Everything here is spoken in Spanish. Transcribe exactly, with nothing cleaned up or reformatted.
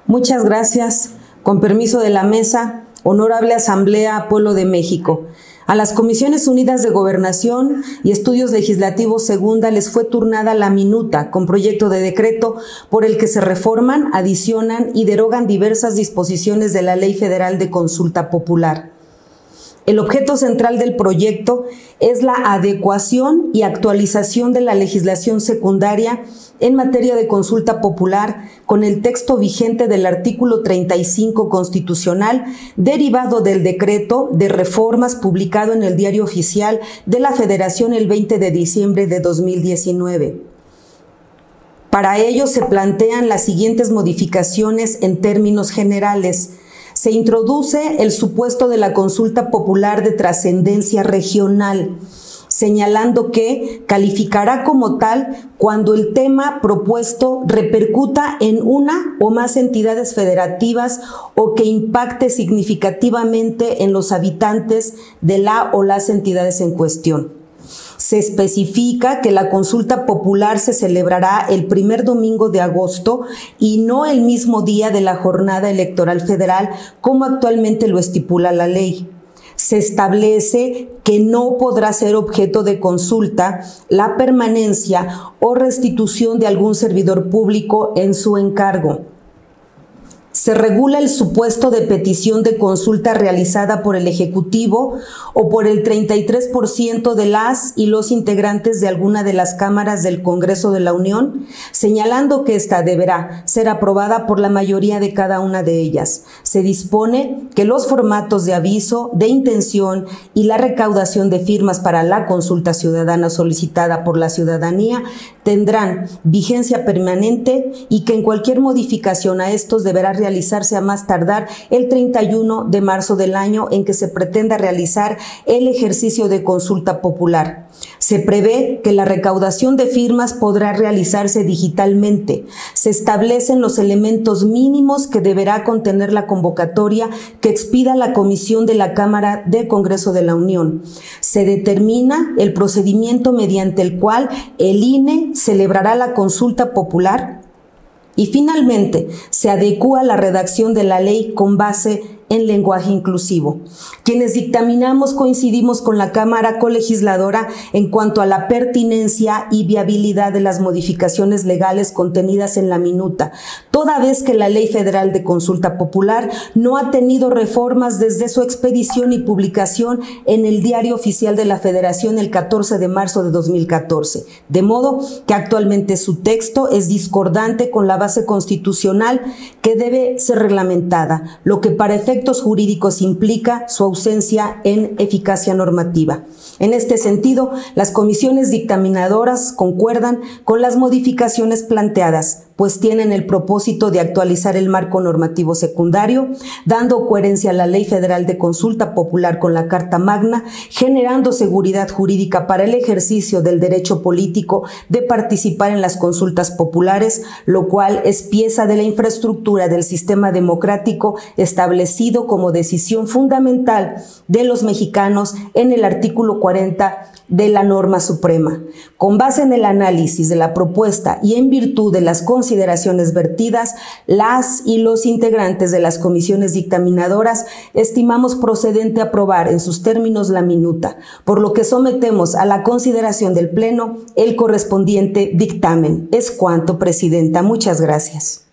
Muchas gracias. Con permiso de la mesa, Honorable Asamblea Pueblo de México. A las Comisiones Unidas de Gobernación y Estudios Legislativos Segunda les fue turnada la minuta con proyecto de decreto por el que se reforman, adicionan y derogan diversas disposiciones de la Ley Federal de Consulta Popular. El objeto central del proyecto es la adecuación y actualización de la legislación secundaria en materia de consulta popular con el texto vigente del artículo treinta y cinco constitucional, derivado del decreto de reformas publicado en el Diario Oficial de la Federación el veinte de diciembre de dos mil diecinueve. Para ello se plantean las siguientes modificaciones en términos generales. Se introduce el supuesto de la consulta popular de trascendencia regional, señalando que calificará como tal cuando el tema propuesto repercuta en una o más entidades federativas o que impacte significativamente en los habitantes de la o las entidades en cuestión. Se especifica que la consulta popular se celebrará el primer domingo de agosto y no el mismo día de la jornada electoral federal, como actualmente lo estipula la ley. Se establece que no podrá ser objeto de consulta la permanencia o restitución de algún servidor público en su encargo. Se regula el supuesto de petición de consulta realizada por el Ejecutivo o por el treinta y tres por ciento de las y los integrantes de alguna de las cámaras del Congreso de la Unión, señalando que ésta deberá ser aprobada por la mayoría de cada una de ellas. Se dispone que los formatos de aviso, de intención y la recaudación de firmas para la consulta ciudadana solicitada por la ciudadanía tendrán vigencia permanente y que en cualquier modificación a estos deberá realizarse a más tardar el treinta y uno de marzo del año en que se pretenda realizar el ejercicio de consulta popular. Se prevé que la recaudación de firmas podrá realizarse digitalmente. Se establecen los elementos mínimos que deberá contener la convocatoria que expida la Comisión de la Cámara del Congreso de la Unión. Se determina el procedimiento mediante el cual el I N E celebrará la consulta popular. Y finalmente, se adecúa la redacción de la ley con base en lenguaje inclusivo. Quienes dictaminamos coincidimos con la Cámara Colegisladora en cuanto a la pertinencia y viabilidad de las modificaciones legales contenidas en la minuta, toda vez que la Ley Federal de Consulta Popular no ha tenido reformas desde su expedición y publicación en el Diario Oficial de la Federación el catorce de marzo de dos mil catorce, de modo que actualmente su texto es discordante con la base constitucional que debe ser reglamentada, lo que para efectos jurídicos implica su ausencia en eficacia normativa. En este sentido, las comisiones dictaminadoras concuerdan con las modificaciones planteadas, pues tienen el propósito de actualizar el marco normativo secundario, dando coherencia a la Ley Federal de Consulta Popular con la Carta Magna, generando seguridad jurídica para el ejercicio del derecho político de participar en las consultas populares, lo cual es pieza de la infraestructura del sistema democrático establecido como decisión fundamental de los mexicanos en el artículo cuarenta de la norma suprema. Con base en el análisis de la propuesta y en virtud de las consideraciones vertidas, las y los integrantes de las comisiones dictaminadoras estimamos procedente aprobar en sus términos la minuta, por lo que sometemos a la consideración del Pleno el correspondiente dictamen. Es cuanto, Presidenta. Muchas gracias.